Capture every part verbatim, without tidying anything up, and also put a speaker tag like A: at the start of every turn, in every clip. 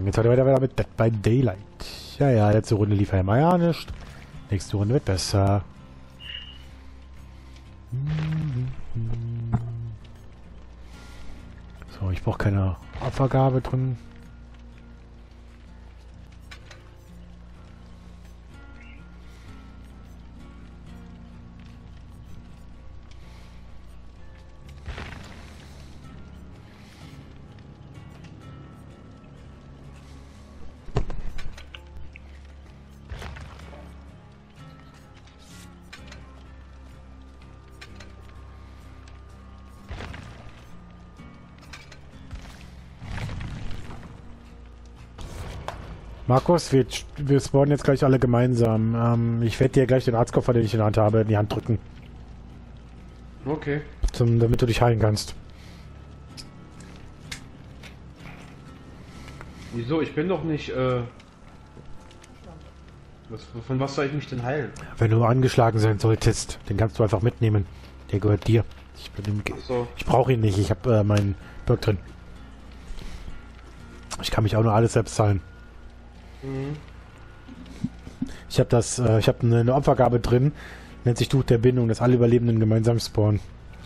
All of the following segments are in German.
A: sagen. Jetzt hat er weiter weiter mit Dead by Daylight. Ja, ja, letzte Runde lief er ja nicht. Nächste Runde wird besser. So, ich brauche keine Opfergabe drin. Markus, wir, wir spawnen jetzt gleich alle gemeinsam. Ähm, ich werde dir gleich den Arztkoffer, den ich in der Hand habe, in die Hand drücken.
B: Okay.
A: Zum, damit du dich heilen kannst.
B: Wieso? Ich bin doch nicht, äh... Was, von was soll ich mich denn heilen?
A: Wenn du angeschlagen sein solltest, den kannst du einfach mitnehmen. Der gehört dir. Ich, bin im Ge-
B: So.
A: ich brauche ihn nicht. Ich habe äh, meinen Perk drin. Ich kann mich auch nur alles selbst zahlen.
B: Mhm.
A: Ich habe das, äh, ich habe eine, eine Opfergabe drin, nennt sich Tuch der Bindung, dass alle Überlebenden gemeinsam spawnen.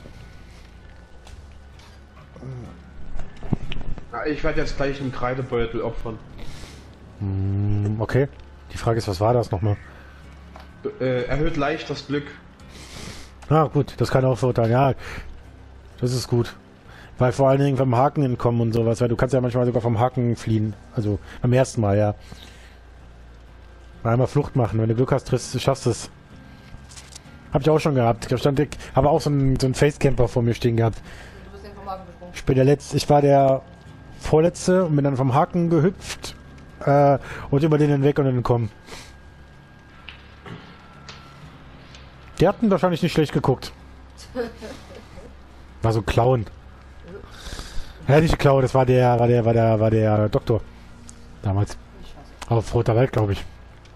B: Ja, ich werde jetzt gleich einen Kreidebeutel opfern.
A: Hm, okay. Die Frage ist, was war das nochmal?
B: Äh, erhöht leicht das Glück.
A: Ah, gut, das kann auch verurteilen. Ja, das ist gut. Weil vor allen Dingen vom Haken entkommen und sowas, weil du kannst ja manchmal sogar vom Haken fliehen. Also beim ersten Mal, ja. Einmal Flucht machen, wenn du Glück hast, triffst, schaffst du es. Hab ich auch schon gehabt. Ich stand, ich habe auch so einen, so einen Facecamper vor mir stehen gehabt.
C: Du bist ja vom Haken gesprungen.
A: Ich bin der letzte, ich war der Vorletzte und bin dann vom Haken gehüpft äh, und über den hinweg und dann entkommen. Die hatten wahrscheinlich nicht schlecht geguckt. War so ein Clown. Ja, nicht Clown, das war der, war der, war der, war der Doktor. Damals. Auf Roter Wald, glaube ich.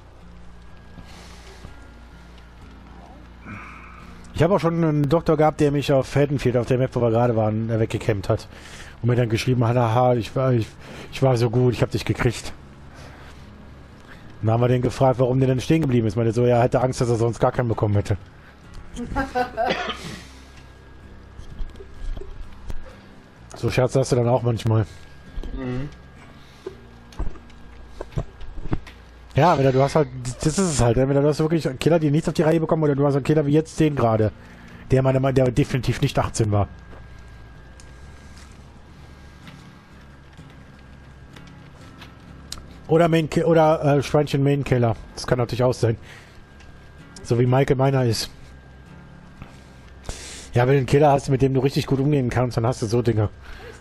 A: Ich habe auch schon einen Doktor gehabt, der mich auf Haddonfield, auf der Map, wo wir gerade waren, äh, weggekämmt hat. Und mir dann geschrieben hat, haha, ich war, ich, ich war so gut, ich habe dich gekriegt. Und dann haben wir den gefragt, warum der denn stehen geblieben ist. Ich meinte so, er hatte Angst, dass er sonst gar keinen bekommen hätte. So Scherz hast du dann auch manchmal.
B: Mhm.
A: Ja, wenn du hast halt, das ist es halt, entweder du hast wirklich einen Killer, die nichts auf die Reihe bekommen, oder du hast einen Killer wie jetzt den gerade, der meiner Meinung nach, der definitiv nicht achtzehn war. Oder Main oder äh, Schweinchen Main Killer, das kann natürlich auch sein. So wie Michael meiner ist. Ja, wenn du einen Killer hast, mit dem du richtig gut umgehen kannst, dann hast du so Dinge.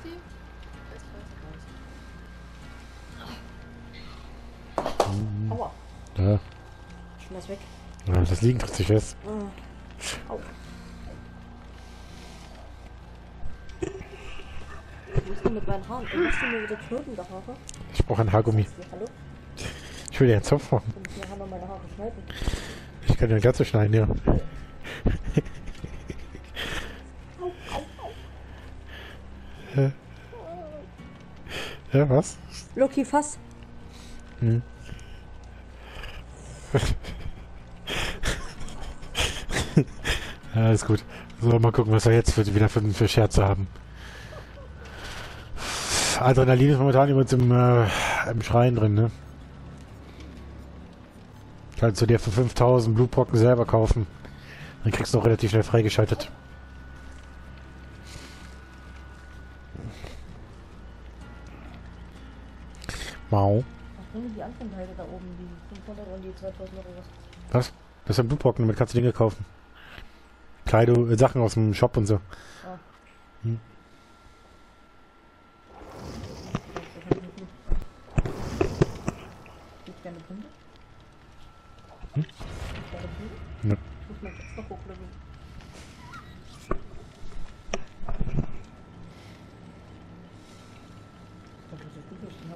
C: Aua.
A: Ja,
C: Schmeiß weg.
A: ja, das liegt richtig fest.
C: Au. Wo ist denn mit meinen Haaren? Du machst mir wieder Knoten der Haare.
A: Ich brauche ein Haargummi.
C: Hallo?
A: Ich will dir einen Zopf machen.
C: Und wir haben meine Haare schneiden.
A: Ich kann dir Glatze schneiden, ja. Ja. Ja, was?
C: Loki, fass.
A: Hm. Ja, alles gut. So, mal gucken, was wir jetzt für, wieder für, für Scherze haben. Adrenalin ist momentan übrigens im, äh, im Schrein drin, ne? Kannst du dir für fünftausend Blutbrocken selber kaufen. Dann kriegst du auch relativ schnell freigeschaltet. Mau.
C: Was bringen die anderen Teile da oben? Die fünfhundert und die zweitausend Euro was?
A: Was? Das sind Blutbrocken, damit kannst du Dinge kaufen. Kleidung, äh, Sachen aus dem Shop und so.
C: Ah.
A: Hm.
C: Gibt's keine Punkte?
A: Hm?
C: Gibt's keine Punkte?
A: Ja.
C: Muss man extra hochleveln. Ich dachte, das ist gut, was ich hab.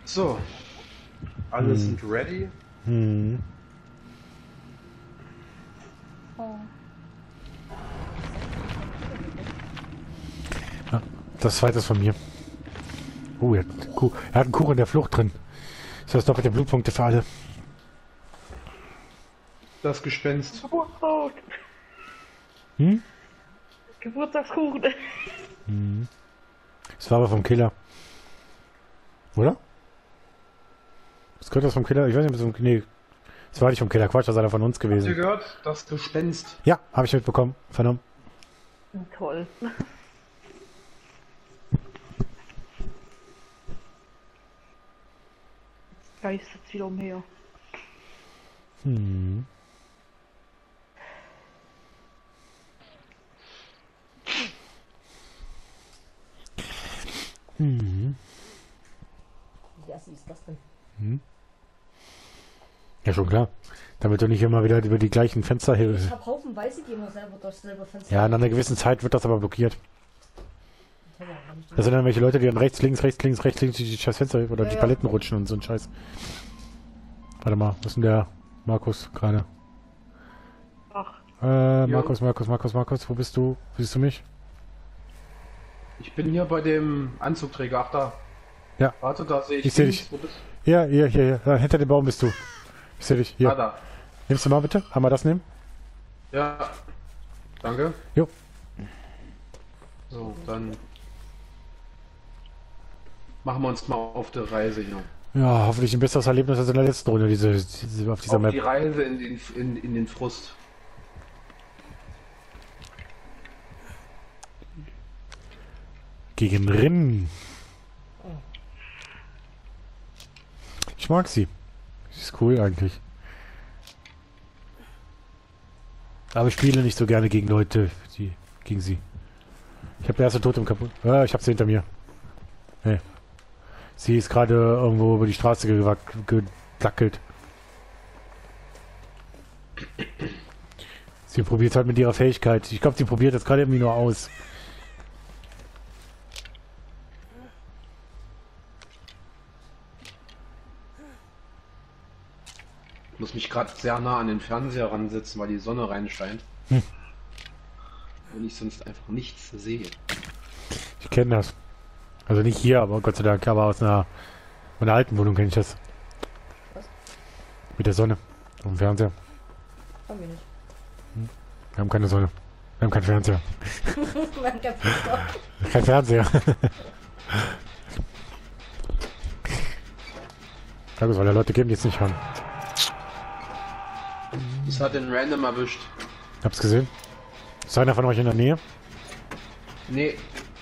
B: So. Alle
A: Hm.
B: sind ready.
A: Hm.
C: Oh.
A: Ja, das zweite ist von mir. Oh, er hat, einen Kuh- er hat einen Kuchen in der Flucht drin. Ist das doppelte Blutpunkte für alle?
B: Das Gespenst.
D: Geburtstag.
A: Hm?
D: Geburtstagskuchen.
A: Hm. Das war aber vom Killer. Oder? Das könnte das vom Killer. Ich weiß nicht, ob es vom. Nee. Das war nicht vom Killer. Quatsch, das ist einer von uns
B: Habt ihr
A: gewesen.
B: gehört? Das Gespenst.
A: Ja, habe ich mitbekommen. Vernommen.
D: Toll. Geist jetzt wieder umher.
A: Hm. Hm.
C: Wie assi ist das denn?
A: Hm. Ja, schon klar. Damit du nicht immer wieder über die gleichen Fenster
C: Ich
A: hier.
C: hab haufenweise die immer selber durch selber Fenster.
A: Ja, nach einer gewissen Zeit wird das aber blockiert.
C: Das haben wir aber nicht.
A: Das sind dann welche Leute, die dann rechts, links, rechts, links, rechts, links die scheiß Fenster oder
C: Ja,
A: die
C: ja.
A: Paletten rutschen und so ein Scheiß. Warte mal, wo ist denn der Markus gerade?
D: Ach,
A: Äh, Markus, Markus, Markus, Markus, wo bist du? Siehst du mich?
B: Ich bin hier bei dem Anzugträger. Ach da.
A: Ja.
B: Warte, da sehe ich.
A: Ich seh
B: links.
A: dich.
B: Wo bist
A: Ja, hier, hier, hier. Da, hinter dem Baum bist du. Ich sehe dich.
B: du?
A: Hier.
B: Ah, da.
A: Nimmst du mal bitte? Einmal das nehmen?
B: Ja. Danke.
A: Jo.
B: So, dann machen wir uns mal auf die Reise hier.
A: Ja, hoffentlich ein besseres Erlebnis als in der letzten Runde, diese, diese auf dieser
B: Auf
A: Map.
B: die Reise in den, in, in den Frust.
A: Gegen Rinnen. Ich mag sie. Sie ist cool eigentlich. Aber ich spiele nicht so gerne gegen Leute, die gegen sie. Ich habe der erste Totem kaputt. Ah, ich habe sie hinter mir. Hey. Sie ist gerade irgendwo über die Straße gewack- gedackelt. Sie probiert halt mit ihrer Fähigkeit. Ich glaube, sie probiert das gerade irgendwie nur aus.
B: Ich muss mich gerade sehr nah an den Fernseher ransetzen, weil die Sonne reinscheint.
A: Hm.
B: Und ich sonst einfach nichts sehe.
A: Ich kenne das. Also nicht hier, aber Gott sei Dank, aber aus einer, meiner alten Wohnung kenne ich das.
C: Was?
A: Mit der Sonne. Am Fernseher.
C: Haben wir nicht.
A: Wir haben keine Sonne. Wir haben keinen Fernseher.
C: Wir haben kein Fenster.
A: Kein Fernseher. Ja, gut, weil da Leute geben, die es nicht haben.
B: Das hat den Random erwischt.
A: Hab's gesehen. Ist einer von euch in der Nähe?
B: Nee,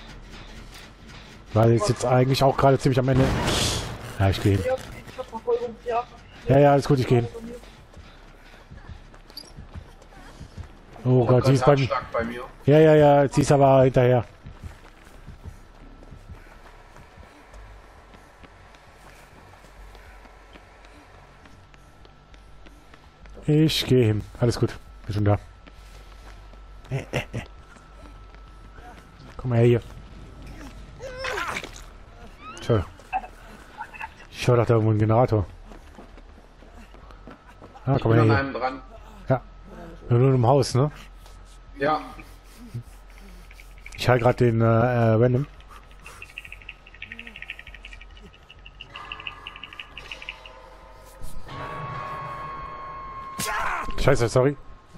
A: Weil ich jetzt eigentlich auch gerade ziemlich am Ende. Ja, ich gehe hin.
D: ja, ich hab Verfolgungsjagd.
A: Ja, ja, alles gut, ich gehe hin. Oh Gott, sie ist bei mir.
B: Herzschlag bei mir.
A: Ja, ja, ja, sie ist aber hinterher. Ich gehe hin. Alles gut. Bin schon da. Äh, äh, äh. Komm mal her hier. Schau. Schau doch da irgendwo ein Generator. Ah,
B: Ich
A: komm
B: bin
A: mal
B: an
A: her
B: einem dran.
A: hier. Ja. Nur, nur im Haus, ne?
B: Ja,
A: Ich halte gerade den äh, äh, Random. Scheiße, sorry.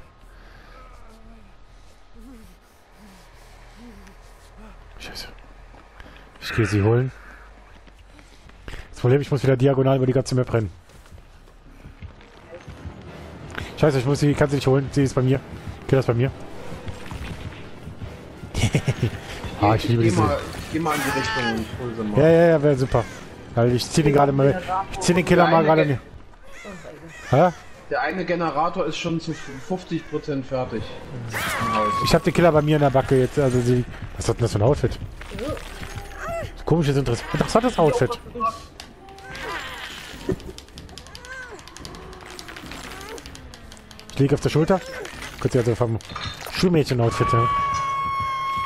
A: Scheiße. Ich gehe sie holen. Das Problem, ich muss wieder diagonal über die ganze Map rennen. Scheiße, ich muss sie, kann sie nicht holen. Sie ist bei mir. Geht das bei mir? Ah, ich liebe
B: geh
A: diese.
B: mal, ich geh mal in die Richtung und hol sie mal.
A: Ja, ja, ja, wäre super. Weil ich zieh den gerade mal. Ich zieh den Killer mal gerade mir. Hä?
B: Der eine Generator ist schon zu fünfzig Prozent fertig. Im Haus.
A: Ich hab den Killer bei mir in der Backe jetzt. Also sie. Was hat denn das für ein Outfit? Komisches, Interess interessantes Outfit. Ich liege auf der Schulter. Kurz also vom Schulmädchen-Outfit. Ja.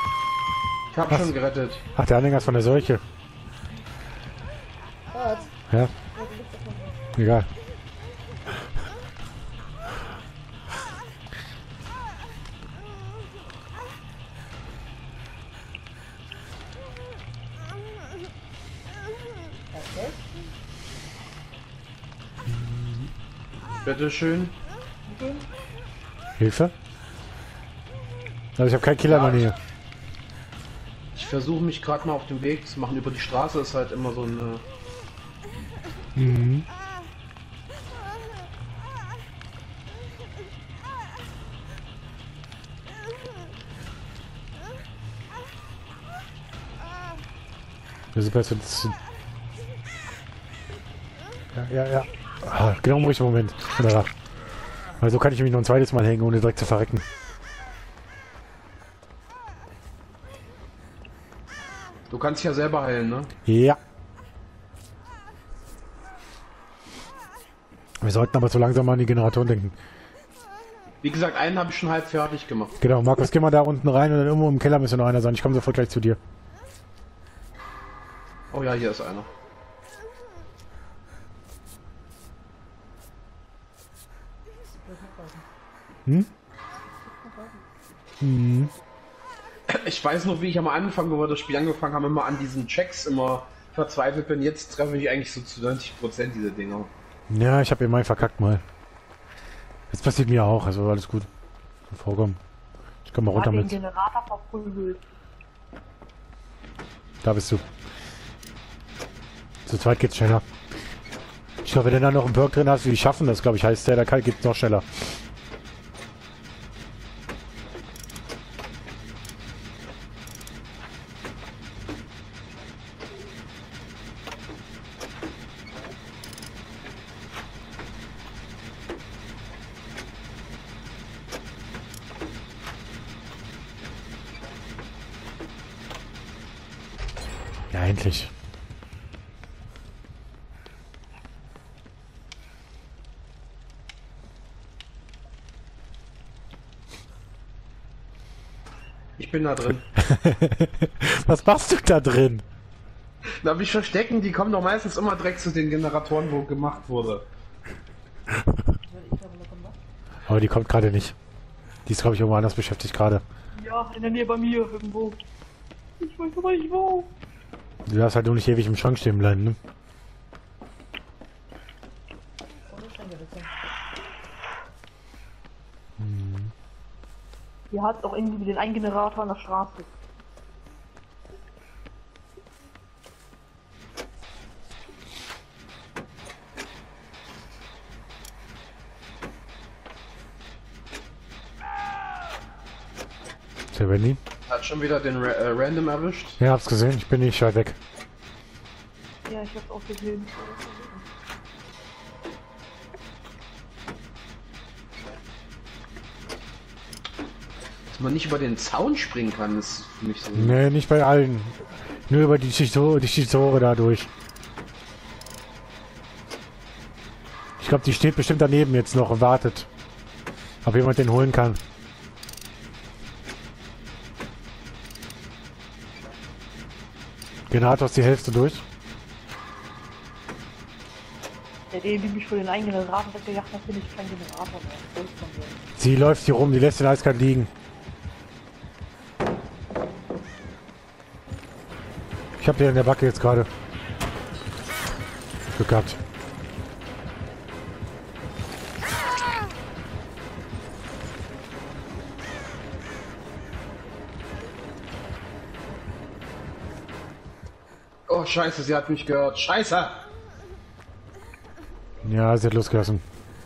B: Ich hab
A: Was?
B: schon gerettet.
A: Ach, der Anhänger ist von der Seuche.
C: Was?
A: Ja? Egal.
B: Bitteschön.
A: Hilfe? Also ich habe keinen Killer in der Nähe.
B: Ich versuche mich gerade mal auf den Weg zu machen. Über die Straße ist halt immer so eine...
A: Mhm. Das ist besser. Das ja, ja, ja. Ah, genau im richtigen Moment. Wunderbar. Weil so kann ich mich noch ein zweites Mal hängen, ohne direkt zu verrecken.
B: Du kannst dich ja selber heilen, ne?
A: Ja. Wir sollten aber so langsam mal an die Generatoren denken.
B: Wie gesagt, einen habe ich schon halb fertig gemacht.
A: Genau, Markus, geh mal da unten rein und dann irgendwo im Keller müsste noch einer sein. Ich komme sofort gleich zu dir.
B: Oh ja, hier ist einer.
A: Hm? Hm.
B: Ich weiß noch, wie ich am Anfang, wo wir das Spiel angefangen haben, immer an diesen Checks immer verzweifelt bin. Jetzt treffe ich eigentlich so zu neunzig Prozent diese Dinger.
A: Ja, ich habe immer verkackt mal. Jetzt passiert mir auch, also alles gut. Vorkommen. Ich komm mal runter
D: den
A: mit.
D: Generator verprügelt.
A: Da bist du. Zu zweit geht's schneller. Ich glaube, wenn du da noch einen Perk drin hast, wie die schaffen das, glaube ich, heißt der, da kann, geht's noch schneller. Ja, endlich.
B: Ich bin da drin.
A: Was machst du da drin?
B: Darf ich verstecken? Die kommen doch meistens immer direkt zu den Generatoren, wo gemacht wurde.
A: Aber die kommt gerade nicht. Die ist, glaube ich, irgendwo anders beschäftigt gerade.
D: Ja, in der Nähe bei mir irgendwo. Ich weiß aber nicht wo.
A: Du darfst halt nur nicht ewig im Schrank stehen bleiben, ne? Hm.
D: Hier hat auch irgendwie den einen Generator an der Straße.
A: Der Wendy?
B: Hat schon wieder den Ra äh, Random erwischt.
A: Ja, hab's gesehen. Ich bin nicht weit weg.
D: Ja, ich hab's auch gesehen.
B: Dass man nicht über den Zaun springen kann, ist für mich so...
A: Nee, nicht bei allen. Nur über die Schizore, die Schizore da durch. Ich glaube, die steht bestimmt daneben jetzt noch und wartet. Ob jemand den holen kann. Generator ist die Hälfte durch.
D: Der, die mich vor den einen Generator weggejagt hat, bin ich kein Generator mehr.
A: Sie läuft hier rum, die lässt den eiskalt liegen. Ich hab den in der Backe jetzt gerade. Glück gehabt.
B: Oh scheiße, sie hat mich gehört. Scheiße!
A: Ja, sie hat losgelassen.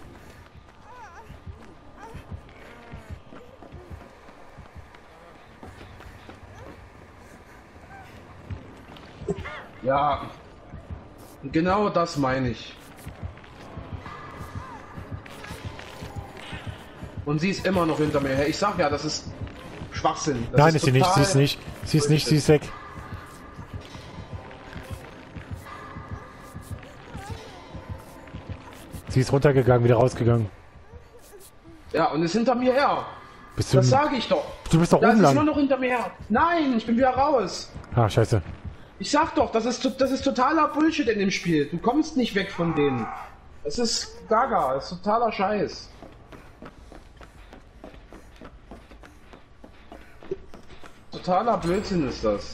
B: Ja, genau das meine ich. Und sie ist immer noch hinter mir her. Ich sag ja, das ist Schwachsinn. Das
A: Nein, ist sie nicht, sie
B: total
A: ist nicht. Sie ist nicht, sie ist weg. Sie ist runtergegangen, wieder rausgegangen.
B: Ja, und ist hinter mir her.
A: Bist du,
B: Das sage ich doch.
A: du bist doch
B: Das
A: oben
B: ist immer
A: lang.
B: noch hinter mir her. Nein, ich bin wieder raus.
A: Ah, scheiße.
B: Ich sag doch, das ist, das ist totaler Bullshit in dem Spiel. Du kommst nicht weg von denen. Das ist gaga, das ist totaler Scheiß. Totaler Blödsinn ist das.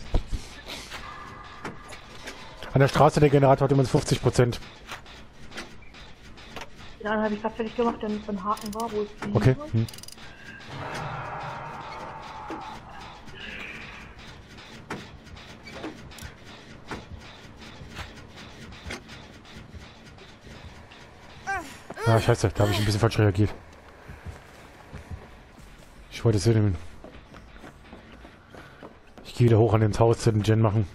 A: An der Straße der Generator hat immer fünfzig Prozent.
D: Ja, dann habe ich gerade fertig gemacht, damit so ein Haken war, wo es die
A: Okay. Hm. Ah, scheiße, da habe ich ein bisschen falsch reagiert. Ich wollte es nehmen. Ich gehe wieder hoch an ins Haus zu den Gen machen.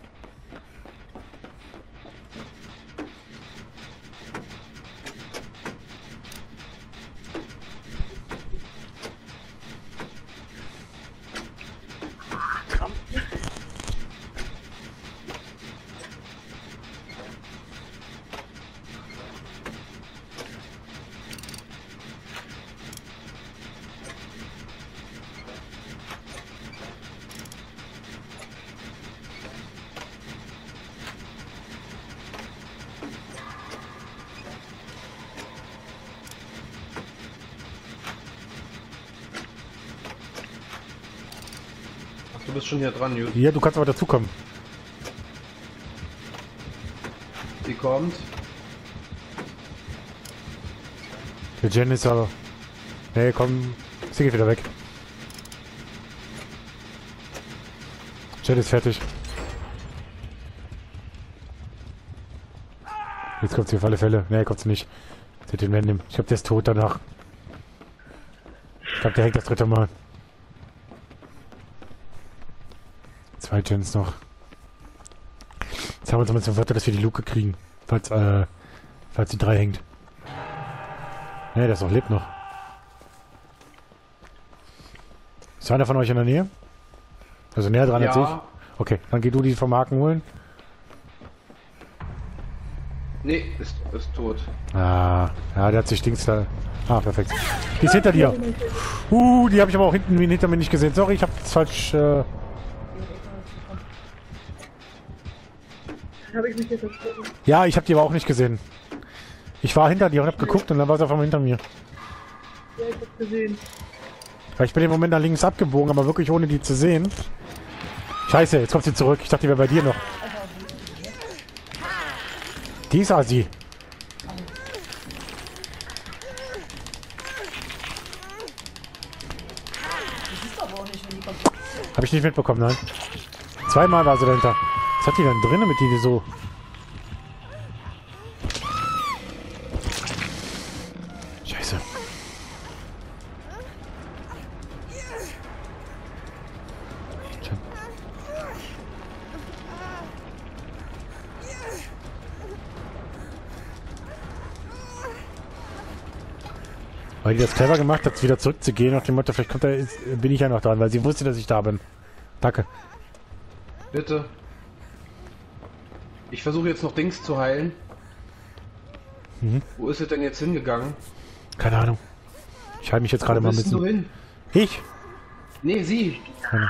B: Du bist schon hier dran, Jut.
A: Ja, du kannst aber dazukommen.
B: Die kommt.
A: Der Gen ist aber... Nee, komm, sie geht wieder weg. Gen ist fertig. Jetzt kommt sie auf alle Fälle. Nee, kommt sie nicht. Sie hat den Random. Ich glaube, der ist tot danach. Ich glaube, der hängt das dritte Mal. Zwei Gens noch. Jetzt haben wir uns mal zum Vorteil, dass wir die Luke kriegen. Falls, äh, falls die drei hängt. Ne, der ist noch lebt noch. Ist einer von euch in der Nähe? Also näher dran als ich?
B: Ja.
A: Okay, dann geh du die vom Haken holen.
B: Nee, ist, ist tot.
A: Ah, ja, der hat sich Dings da... Ah, perfekt. Die ist hinter dir. Uh, die habe ich aber auch hinten hinter mir nicht gesehen. Sorry, ich habe das falsch... Äh
D: Habe ich mich jetzt erschrocken.
A: ja, ich habe die aber auch nicht gesehen. Ich war hinter dir und hab geguckt und dann war sie auf einmal hinter mir.
D: Ja, ich hab's gesehen.
A: Weil ich bin im Moment nach links abgebogen, aber wirklich ohne die zu sehen. Scheiße, jetzt kommt sie zurück. Ich dachte, die wäre bei dir noch. Die ist Asi. Hab ich nicht mitbekommen, nein. Zweimal war sie dahinter. Was hat die denn drinnen mit die so? Scheiße. Tja. Weil die das clever gemacht hat, wieder zurückzugehen, nach dem Motto, vielleicht kommt er, ist, bin ich ja noch dran, weil sie wusste, dass ich da bin. Danke.
B: Bitte. Ich versuche jetzt noch Dings zu heilen.
A: Mhm.
B: Wo ist es denn jetzt hingegangen?
A: Keine Ahnung. Ich halte mich jetzt gerade
B: Wo
A: mal
B: bist
A: mit.
B: du hin?
A: Ich?
B: Nee, sie.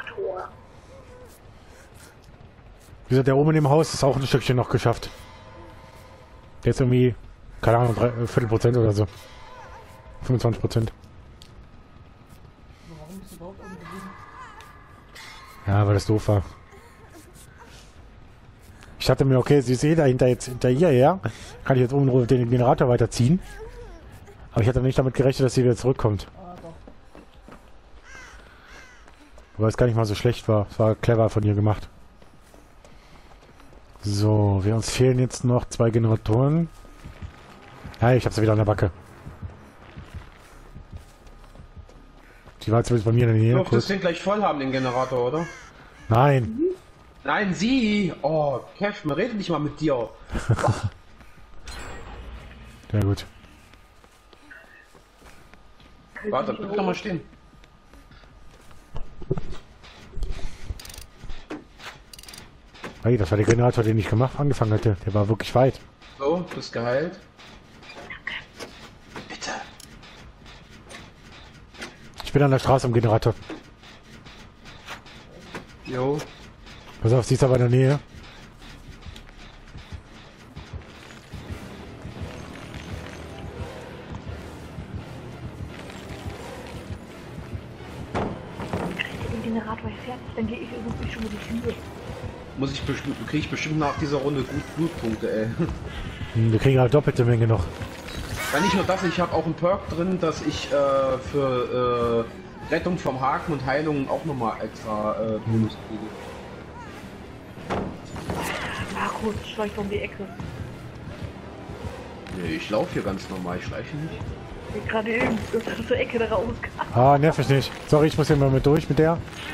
A: Wie gesagt, der oben im Haus ist auch ein Stückchen noch geschafft. Der ist irgendwie, keine Ahnung, drei, Viertel Prozent oder so. fünfundzwanzig Prozent.
C: Warum bist du überhaupt oben geblieben?
A: Ja, weil das doof war. Ich dachte mir, okay, sie ist eh dahinter jetzt hinter ihr her. Kann ich jetzt oben den Generator weiterziehen. Aber ich hatte nicht damit gerechnet, dass sie wieder zurückkommt.
C: Ah, doch.
A: Wobei es gar nicht mal so schlecht war. Es war clever von ihr gemacht. So, wir uns fehlen jetzt noch zwei Generatoren. Ja, ich habe sie wieder an der Backe. Die war zumindest bei mir in der Nähe.
B: Du dürftest den gleich voll haben, den Generator, oder?
A: Nein.
B: Nein, sie! Oh, Kev, man redet nicht mal mit dir.
A: Ja gut.
B: Warte, bleib doch mal stehen.
A: Hey, das war der Generator, den ich gemacht, angefangen hatte. Der war wirklich weit.
B: So, bist geheilt. Bitte.
A: Ich bin an der Straße am Generator.
B: Jo.
A: Pass auf, sie ist aber in der Nähe.
D: Generator fertig, dann gehe ich irgendwie schon mal die Tür.
B: Muss ich bestimmt, kriege ich bestimmt nach dieser Runde gut Blutpunkte, ey.
A: Hm, wir kriegen halt doppelte Menge noch.
B: Ja, nicht nur das, ich habe auch einen Perk drin, dass ich äh, für äh, Rettung vom Haken und Heilung auch nochmal extra äh, Bonus kriege.
D: Markus schleicht um die Ecke.
B: Nee, ich laufe hier ganz normal, ich schleiche nicht.
D: Ich gerade eben aus der Ecke da rauskam.
A: Ah, nerv mich nicht. Sorry, ich muss hier mal mit durch mit der.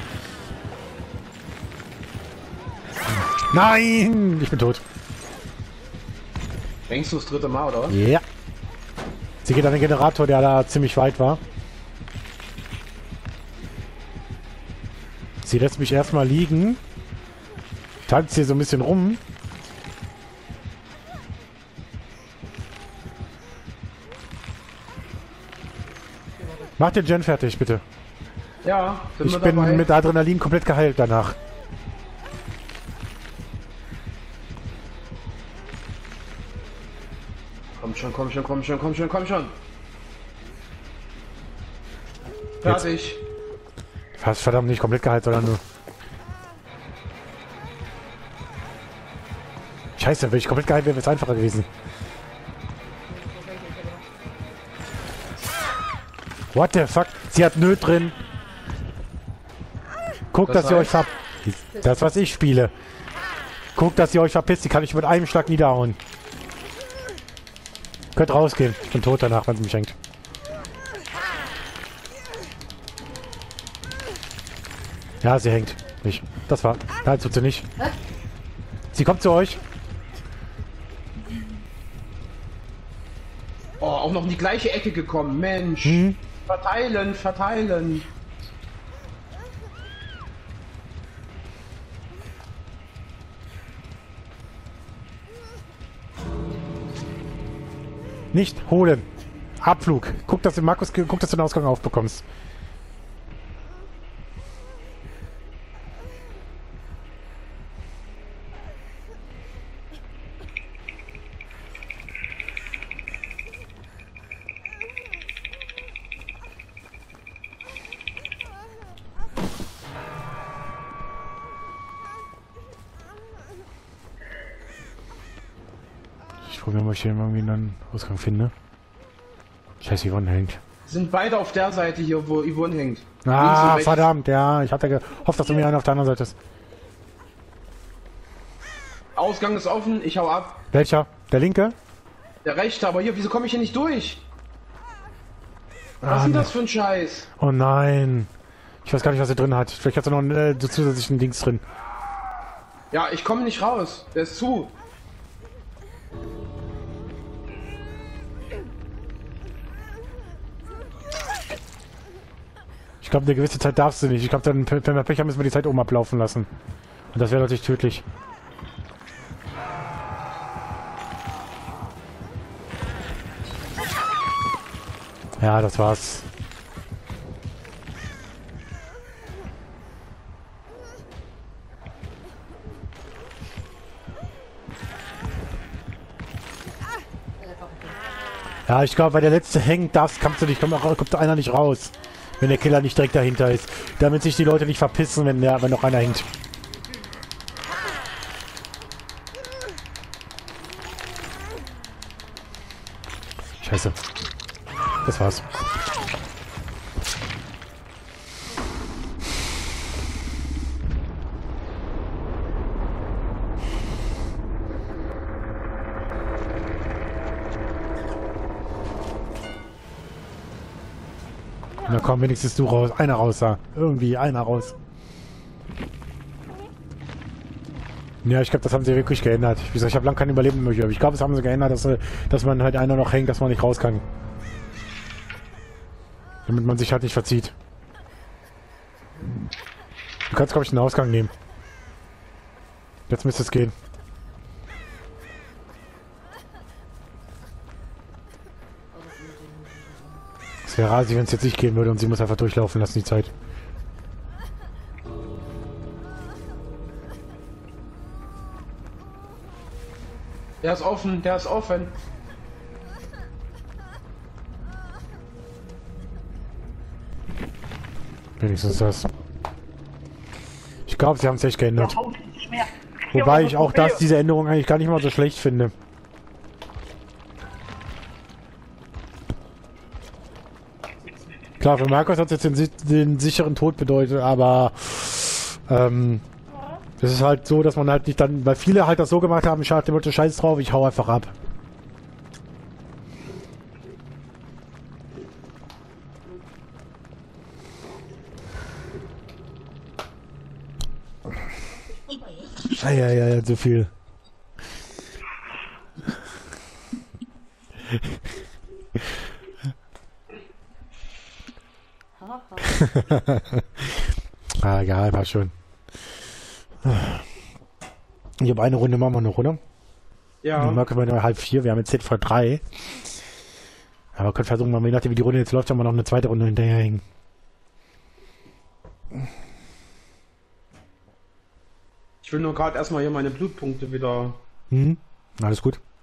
A: Nein! Ich bin tot.
B: Denkst du das dritte Mal, oder was?
A: Ja. Sie geht an den Generator, der da ziemlich weit war. Sie lässt mich erstmal liegen. Tanzt hier so ein bisschen rum. Mach den Gen fertig, bitte.
B: Ja, sind
A: Ich
B: wir
A: bin
B: dabei.
A: mit Adrenalin komplett geheilt danach.
B: Komm schon, komm schon, komm schon, komm schon, komm schon. Fertig.
A: Fast verdammt nicht komplett geheilt, sondern nur... Scheiße, wenn ich komplett geheilt wäre, wäre es einfacher gewesen. What the fuck? Sie hat Nöt drin. Guckt,
B: Das
A: dass ihr euch
B: heißt?
A: ver... Das, was ich spiele. Guckt, dass ihr euch verpisst. Die kann ich mit einem Schlag niederhauen. Könnt rausgehen. Ich bin tot danach, wenn sie mich hängt. Ja, sie hängt. Nicht. Das war... Nein, tut sie nicht. Sie kommt zu euch.
B: Oh, auch noch in die gleiche Ecke gekommen, Mensch.
A: Mhm.
B: Verteilen, verteilen.
A: Nicht holen. Abflug. Guck, dass du Markus, guck, dass du den Ausgang aufbekommst. Ich probiere mal, ob ich hier irgendwie einen Ausgang finde. Scheiße, Yvonne hängt.
B: Sind beide auf der Seite hier, wo Yvonne hängt. Links und
A: Ah,
B: rechts.
A: verdammt, ja. Ich hatte gehofft, dass du mir einer auf der anderen Seite ist.
B: Ausgang ist offen, ich hau ab.
A: Welcher? Der linke?
B: Der rechte, aber hier, wieso komme ich hier nicht durch? Was
A: Ah,
B: ist denn
A: ne.
B: das für ein Scheiß?
A: Oh nein. Ich weiß gar nicht, was er drin hat. Vielleicht hat er noch einen äh, zusätzlichen Dings drin.
B: Ja, ich komme nicht raus. Der ist zu.
A: Ich glaube, eine gewisse Zeit darfst du nicht. Ich glaube, dann, wenn wir Pech haben, müssen wir die Zeit oben ablaufen lassen. Und das wäre natürlich tödlich. Ja, das war's. Ja, ich glaube, weil der letzte hängt, darfst, kannst du nicht, kommt, kommt einer nicht raus. Wenn der Killer nicht direkt dahinter ist. Damit sich die Leute nicht verpissen, wenn, der, wenn noch einer hängt. Scheiße. Das war's. Na komm, wenigstens du raus. Einer raus da. Irgendwie einer raus. Ja, ich glaube, das haben sie wirklich geändert. Wie gesagt, ich habe lange kein Überleben mehr. Aber ich glaube, das haben sie geändert, dass, dass man halt einer noch hängt, dass man nicht raus kann. Damit man sich halt nicht verzieht. Du kannst, glaube ich, einen Ausgang nehmen. Jetzt müsste es gehen. Es wäre rasig, wenn es jetzt nicht gehen würde und sie muss einfach durchlaufen lassen, die Zeit.
B: Der ist offen, der ist offen.
A: Wenigstens das. Ich glaube, sie haben es echt geändert.
D: Der Haut ist schwer.
A: Wobei ich auch das, diese Änderung eigentlich gar nicht mal so schlecht finde. Klar, für Markus hat es jetzt den, si- den sicheren Tod bedeutet, aber ähm, es ist halt so, dass man halt nicht dann, weil viele halt das so gemacht haben, ich hatte dem Motto, scheiß drauf, ich hau einfach ab. Ja, ja, ja, ja, so viel.
C: Haha.
A: Ah, egal, war schon. Ich habe eine Runde, machen wir noch, oder?
B: Ja.
A: Ich mag immer nur halb vier, wir haben jetzt Z V drei. Aber wir können versuchen, mal, je nachdem wie die Runde jetzt läuft, haben wir noch eine zweite Runde hinterherhängen.
B: Ich will nur gerade erstmal hier meine Blutpunkte wieder.
A: Hm? Alles gut.